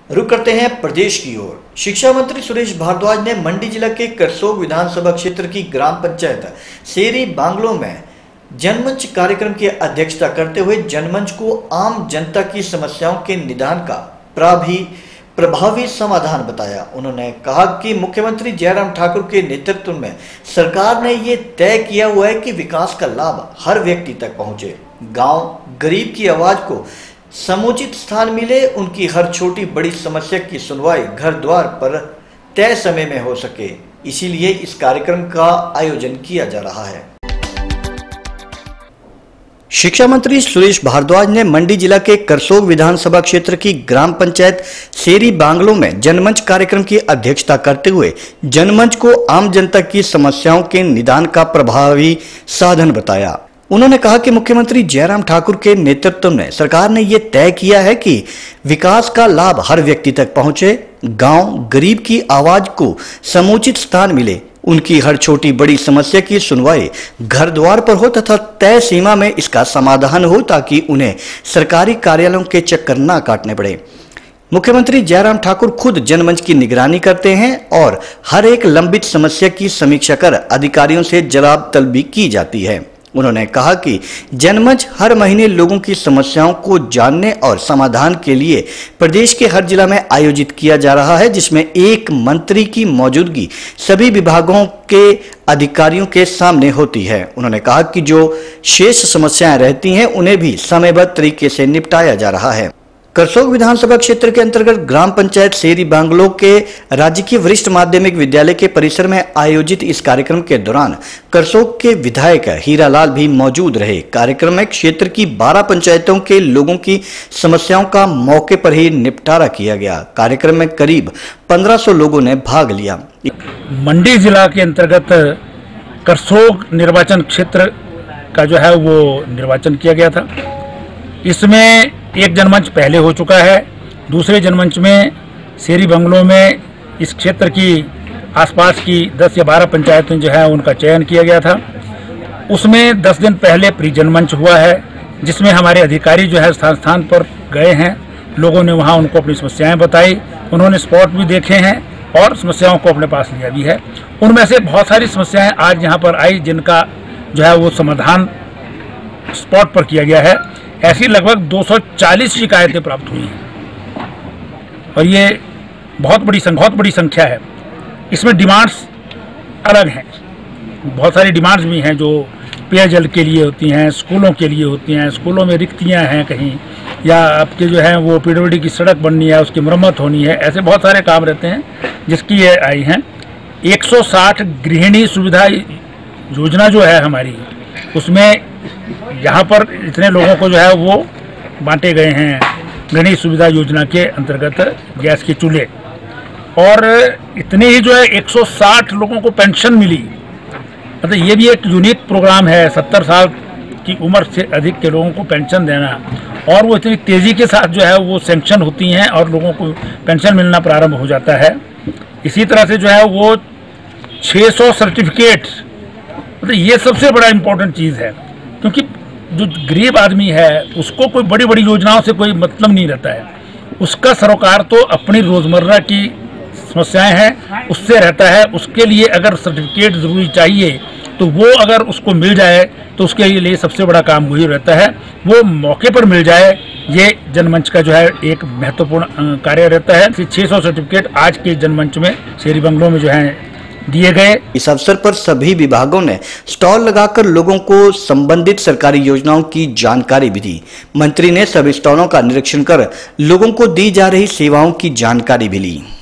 रुक करते हैं प्रदेश की ओर। शिक्षा मंत्री सुरेश भारद्वाज ने मंडी जिला के करसोग विधानसभा क्षेत्र की ग्राम पंचायत सेरी बांग्लो में जनमंच कार्यक्रम की अध्यक्षता करते हुए जनमंच को आम जनता की समस्याओं के निदान का प्रभावी समाधान बताया। उन्होंने कहा कि मुख्यमंत्री जयराम ठाकुर के नेतृत्व में सरकार ने ये तय किया हुआ है कि विकास का लाभ हर व्यक्ति तक पहुंचे, गांव गरीब की आवाज को समुचित स्थान मिले, उनकी हर छोटी बड़ी समस्या की सुनवाई घर द्वार पर तय समय में हो सके। इसीलिए इस कार्यक्रम का आयोजन किया जा रहा है। शिक्षा मंत्री सुरेश भारद्वाज ने मंडी जिला के करसोग विधानसभा क्षेत्र की ग्राम पंचायत सेरी बांग्लो में जनमंच कार्यक्रम की अध्यक्षता करते हुए जनमंच को आम जनता की समस्याओं के निदान का प्रभावी साधन बताया। उन्होंने कहा कि मुख्यमंत्री जयराम ठाकुर के नेतृत्व में सरकार ने ये तय किया है कि विकास का लाभ हर व्यक्ति तक पहुंचे, गांव गरीब की आवाज को समुचित स्थान मिले, उनकी हर छोटी बड़ी समस्या की सुनवाई घर द्वार पर हो तथा तय सीमा में इसका समाधान हो, ताकि उन्हें सरकारी कार्यालयों के चक्कर न काटने पड़े। मुख्यमंत्री जयराम ठाकुर खुद जनमंच की निगरानी करते हैं और हर एक लंबित समस्या की समीक्षा कर अधिकारियों से जवाब तलबी की जाती है। उन्होंने कहा कि जनमंच हर महीने लोगों की समस्याओं को जानने और समाधान के लिए प्रदेश के हर जिला में आयोजित किया जा रहा है, जिसमें एक मंत्री की मौजूदगी सभी विभागों के अधिकारियों के सामने होती है। उन्होंने कहा कि जो शेष समस्याएं रहती हैं उन्हें भी समयबद्ध तरीके से निपटाया जा रहा है। करसोग विधानसभा क्षेत्र के अंतर्गत ग्राम पंचायत सेरी बांग्लो के राजकीय वरिष्ठ माध्यमिक विद्यालय के परिसर में आयोजित इस कार्यक्रम के दौरान करसोग के विधायक हीरालाल भी मौजूद रहे। कार्यक्रम में क्षेत्र की 12 पंचायतों के लोगों की समस्याओं का मौके पर ही निपटारा किया गया। कार्यक्रम में करीब 1500 लोगों ने भाग लिया। मंडी जिला के अंतर्गत करसोग निर्वाचन क्षेत्र का जो है वो निर्वाचन किया गया था। इसमें एक जनमंच पहले हो चुका है। दूसरे जनमंच में सेरी बांग्लो में इस क्षेत्र की आसपास की 10 या 12 पंचायतें जो है उनका चयन किया गया था। उसमें 10 दिन पहले प्री जनमंच हुआ है, जिसमें हमारे अधिकारी जो है स्थान पर गए हैं। लोगों ने वहां उनको अपनी समस्याएं बताई, उन्होंने स्पॉट भी देखे हैं और समस्याओं को अपने पास लिया भी है। उनमें से बहुत सारी समस्याएं आज यहाँ पर आई, जिनका जो है वो समाधान स्पॉट पर किया गया है। ऐसी लगभग 240 शिकायतें प्राप्त हुई हैं और ये बहुत बड़ी संख्या है। इसमें डिमांड्स अलग हैं, बहुत सारी डिमांड्स भी हैं जो पेयजल के लिए होती हैं, स्कूलों के लिए होती हैं, स्कूलों में रिक्तियां हैं कहीं, या आपके जो है वो पीडब्ल्यूडी की सड़क बननी है, उसकी मरम्मत होनी है। ऐसे बहुत सारे काम रहते हैं जिसकी ये आई हैं। 160 गृहिणी सुविधा योजना जो है हमारी, उसमें यहाँ पर इतने लोगों को जो है वो बांटे गए हैं गृहिणी सुविधा योजना के अंतर्गत गैस के चूल्हे, और इतने ही जो है 160 लोगों को पेंशन मिली। मतलब ये भी एक यूनिक प्रोग्राम है, 70 साल की उम्र से अधिक के लोगों को पेंशन देना, और वो इतनी तेज़ी के साथ जो है वो सैंक्शन होती हैं और लोगों को पेंशन मिलना प्रारंभ हो जाता है। इसी तरह से जो है वो 600 सर्टिफिकेट, मतलब ये सबसे बड़ा इम्पोर्टेंट चीज़ है, क्योंकि जो गरीब आदमी है उसको कोई बड़ी बड़ी योजनाओं से कोई मतलब नहीं रहता है। उसका सरोकार तो अपनी रोज़मर्रा की समस्याएं हैं उससे रहता है। उसके लिए अगर सर्टिफिकेट ज़रूरी चाहिए तो वो अगर उसको मिल जाए तो उसके लिए सबसे बड़ा काम वही रहता है, वो मौके पर मिल जाए। ये जनमंच का जो है एक महत्वपूर्ण कार्य रहता है। 600 सर्टिफिकेट आज के जनमंच में सेरी बांग्लो में जो है दिए गए। इस अवसर पर सभी विभागों ने स्टॉल लगाकर लोगों को संबंधित सरकारी योजनाओं की जानकारी भी दी। मंत्री ने सभी स्टॉलों का निरीक्षण कर लोगों को दी जा रही सेवाओं की जानकारी भी ली।